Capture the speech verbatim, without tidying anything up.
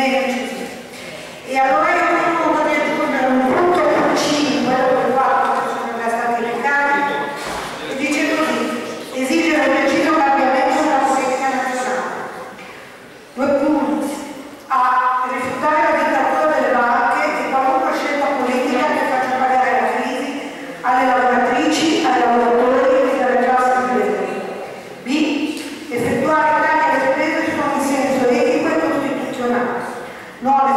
mega incisivo. E allora io non potrei aggiungere un punto più cinque, quello che quattro che sono già stati elencati, e dice così: esige un preciso cambiamento della politica nazionale. Due punti: a rifiutare la dittatura delle banche e qualunque scelta politica che faccia pagare la crisi alle lavoratrici, ai lavoratori e alle classi superiori. B. Effettuare tagli alle spese sono in senso etico e costituzionale. Nuove